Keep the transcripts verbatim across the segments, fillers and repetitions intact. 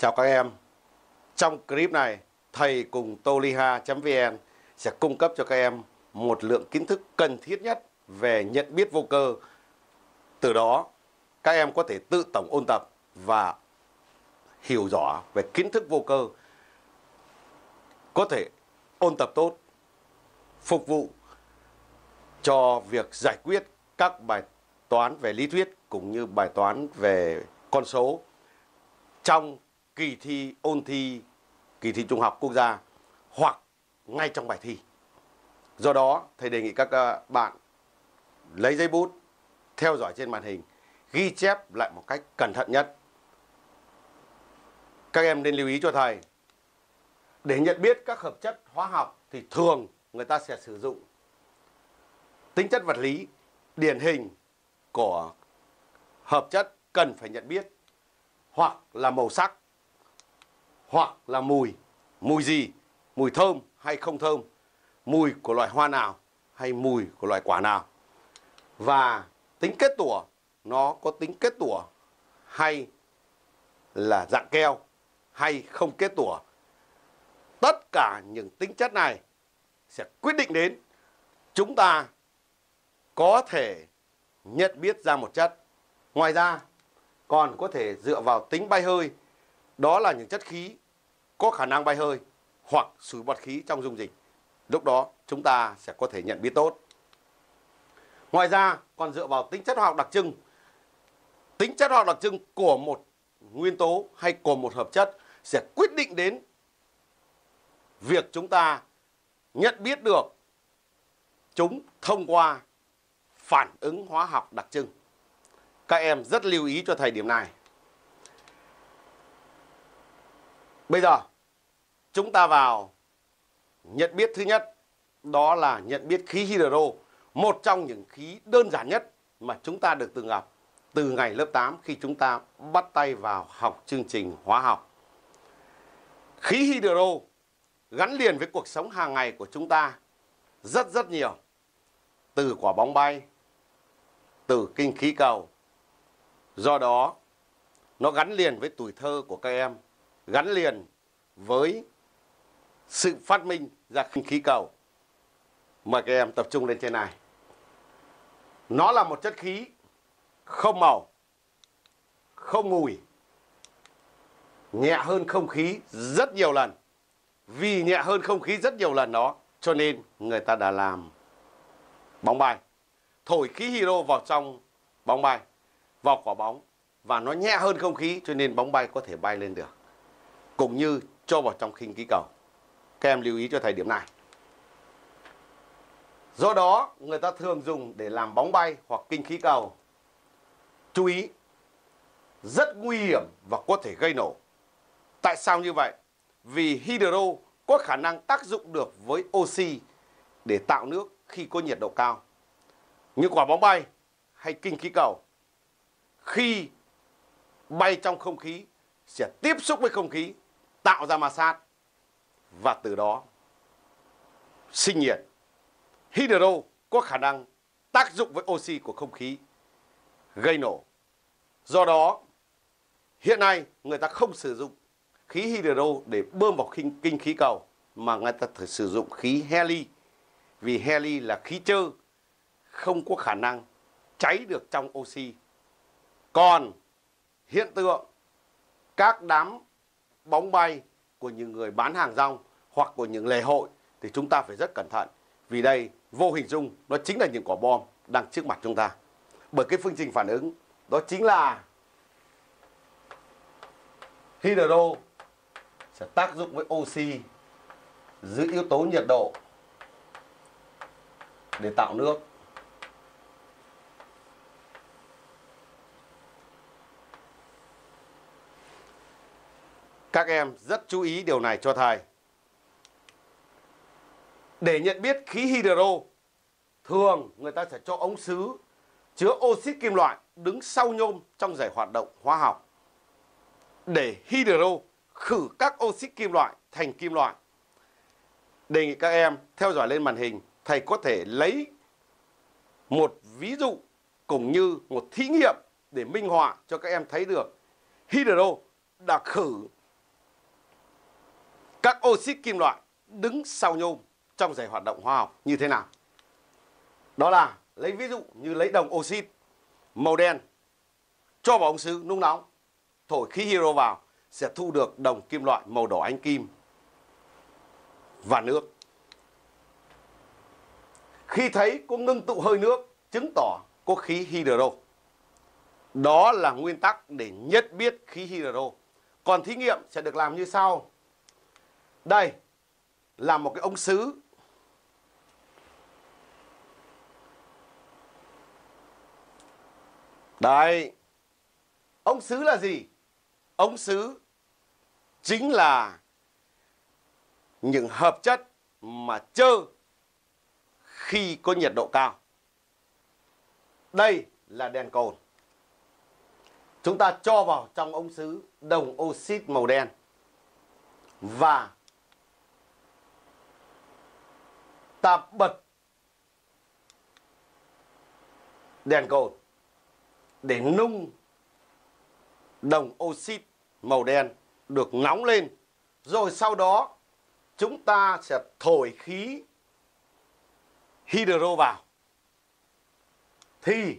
Chào các em. Trong clip này, thầy cùng toliha chấm vn sẽ cung cấp cho các em một lượng kiến thức cần thiết nhất về nhận biết vô cơ. Từ đó, các em có thể tự tổng ôn tập và hiểu rõ về kiến thức vô cơ, có thể ôn tập tốt, phục vụ cho việc giải quyết các bài toán về lý thuyết cũng như bài toán về con số trong kỳ thi ôn thi kỳ thi Trung học quốc gia hoặc ngay trong bài thi. Do đó, thầy đề nghị các bạn lấy giấy bút, theo dõi trên màn hình, ghi chép lại một cách cẩn thận nhất. Các em nên lưu ý cho thầy, để nhận biết các hợp chất hóa học thì thường người ta sẽ sử dụng tính chất vật lý. Điển hình của hợp chất cần phải nhận biết hoặc là màu sắc, hoặc là mùi. Mùi gì? Mùi thơm hay không thơm? Mùi của loại hoa nào hay mùi của loại quả nào? Và tính kết tủa, nó có tính kết tủa hay là dạng keo hay không kết tủa. Tất cả những tính chất này sẽ quyết định đến chúng ta có thể nhận biết ra một chất. Ngoài ra còn có thể dựa vào tính bay hơi, đó là những chất khí có khả năng bay hơi hoặc sủi bọt khí trong dung dịch. Lúc đó chúng ta sẽ có thể nhận biết tốt. Ngoài ra còn dựa vào tính chất hóa học đặc trưng. Tính chất hóa học đặc trưng của một nguyên tố hay của một hợp chất sẽ quyết định đến việc chúng ta nhận biết được chúng thông qua phản ứng hóa học đặc trưng. Các em rất lưu ý cho thầy điểm này. Bây giờ chúng ta vào nhận biết thứ nhất, đó là nhận biết khí hydro, một trong những khí đơn giản nhất mà chúng ta được từng gặp từ ngày lớp tám khi chúng ta bắt tay vào học chương trình hóa học. Khí hydro gắn liền với cuộc sống hàng ngày của chúng ta rất rất nhiều. Từ quả bóng bay, từ kinh khí cầu. Do đó, nó gắn liền với tuổi thơ của các em, gắn liền với sự phát minh ra kinh khí cầu. Mời các em tập trung lên trên này. Nó là một chất khí không màu, không mùi, nhẹ hơn không khí rất nhiều lần. Vì nhẹ hơn không khí rất nhiều lần đó, cho nên người ta đã làm bóng bay. Thổi khí hydro vào trong bóng bay, vào quả bóng, và nó nhẹ hơn không khí cho nên bóng bay có thể bay lên được. Cũng như cho vào trong khinh khí cầu. Các em lưu ý cho thầy điểm này. Do đó người ta thường dùng để làm bóng bay hoặc kinh khí cầu. Chú ý, rất nguy hiểm và có thể gây nổ. Tại sao như vậy? Vì hydro có khả năng tác dụng được với oxy để tạo nước khi có nhiệt độ cao. Như quả bóng bay hay kinh khí cầu, khi bay trong không khí sẽ tiếp xúc với không khí, tạo ra ma sát và từ đó sinh nhiệt. Hydro có khả năng tác dụng với oxy của không khí, gây nổ. Do đó hiện nay người ta không sử dụng khí hydro để bơm vào kinh, kinh khí cầu, mà người ta thử sử dụng khí heli. Vì heli là khí trơ, không có khả năng cháy được trong oxy. Còn hiện tượng các đám bóng bay của những người bán hàng rong hoặc của những lễ hội thì chúng ta phải rất cẩn thận. Vì đây vô hình dung nó chính là những quả bom đang trước mặt chúng ta. Bởi cái phương trình phản ứng đó chính là hydro sẽ tác dụng với oxy dưới yếu tố nhiệt độ để tạo nước. Các em rất chú ý điều này cho thầy. Để nhận biết khí hydro, thường người ta sẽ cho ống sứ chứa oxit kim loại đứng sau nhôm trong giải hoạt động hóa học. Để hydro khử các oxit kim loại thành kim loại. Đề nghị các em theo dõi lên màn hình, thầy có thể lấy một ví dụ cũng như một thí nghiệm để minh họa cho các em thấy được hydro đã khử các oxit kim loại đứng sau nhôm trong giày hoạt động hóa học như thế nào? Đó là lấy ví dụ như lấy đồng oxit màu đen cho vào ống sứ nung nóng, thổi khí hydro vào sẽ thu được đồng kim loại màu đỏ ánh kim và nước. Khi thấy có ngưng tụ hơi nước chứng tỏ có khí hydro. Đó là nguyên tắc để nhận biết khí hydro. Còn thí nghiệm sẽ được làm như sau. Đây là một cái ống sứ. Đây. Ống sứ là gì? Ống sứ chính là những hợp chất mà trơ khi có nhiệt độ cao. Đây là đèn cồn. Chúng ta cho vào trong ống sứ đồng oxit màu đen và ta bật đèn cồn để nung đồng oxit màu đen được nóng lên. Rồi sau đó chúng ta sẽ thổi khí hydro vào. Thì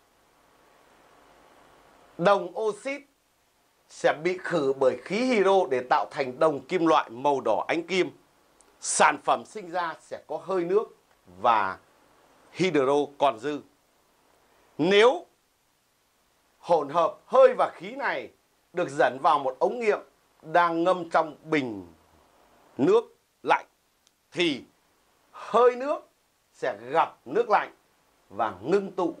đồng oxit sẽ bị khử bởi khí hydro để tạo thành đồng kim loại màu đỏ ánh kim. Sản phẩm sinh ra sẽ có hơi nước và hydro còn dư. Nếu hỗn hợp hơi và khí này được dẫn vào một ống nghiệm đang ngâm trong bình nước lạnh thì hơi nước sẽ gặp nước lạnh và ngưng tụ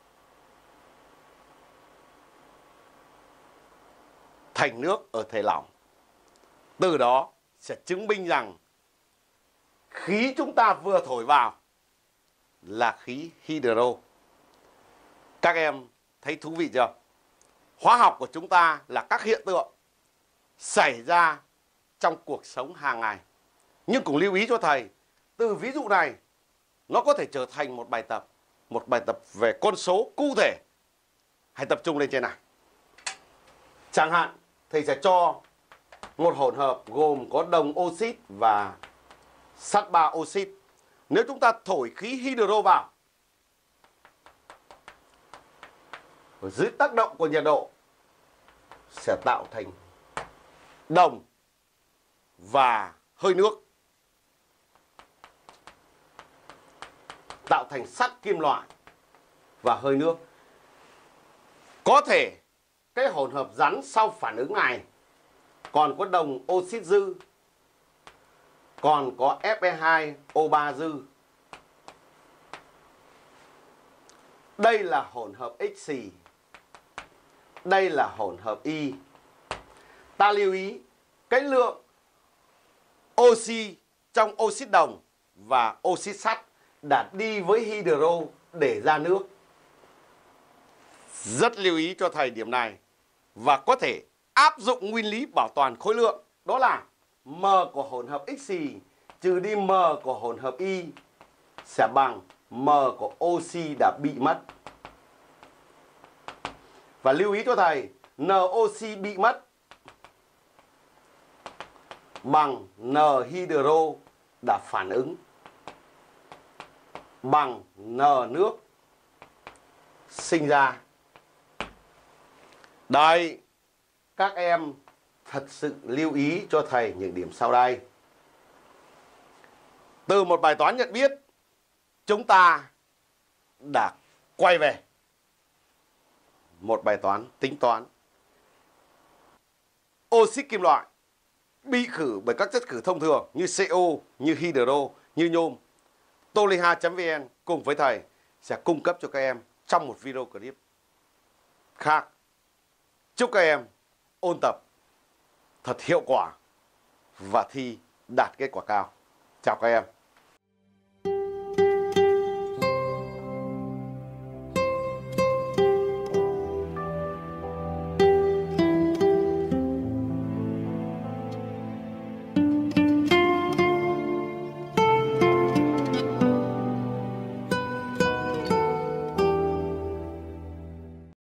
thành nước ở thể lỏng. Từ đó sẽ chứng minh rằng khí chúng ta vừa thổi vào là khí hydro. Các em thấy thú vị chưa? Hóa học của chúng ta là các hiện tượng xảy ra trong cuộc sống hàng ngày. Nhưng cũng lưu ý cho thầy, từ ví dụ này nó có thể trở thành một bài tập, một bài tập về con số cụ thể. Hãy tập trung lên trên này. Chẳng hạn thầy sẽ cho một hỗn hợp gồm có đồng oxit và sắt ba oxit. Nếu chúng ta thổi khí hydro vào, dưới tác động của nhiệt độ sẽ tạo thành đồng và hơi nước, tạo thành sắt kim loại và hơi nước. Có thể cái hỗn hợp rắn sau phản ứng này còn có đồng oxit dư, còn có F e hai O ba dư. Đây là hỗn hợp X xì. Đây là hỗn hợp Y. Ta lưu ý cái lượng oxy trong oxit đồng và oxit sắt đã đi với hydro để ra nước. Rất lưu ý cho thầy điểm này và có thể áp dụng nguyên lý bảo toàn khối lượng. Đó là M của hỗn hợp X xì trừ đi M của hỗn hợp Y sẽ bằng M của oxy đã bị mất. Và lưu ý cho thầy, NOxy bị mất bằng N hydro đã phản ứng bằng N nước sinh ra. Đây, các em thật sự lưu ý cho thầy những điểm sau đây. Từ một bài toán nhận biết, chúng ta đã quay về một bài toán tính toán. Oxit kim loại bị khử bởi các chất khử thông thường như xê o, như hydro, như nhôm. Toliha chấm vn cùng với thầy sẽ cung cấp cho các em trong một video clip khác. Chúc các em ôn tập thật hiệu quả và thi đạt kết quả cao. Chào các em.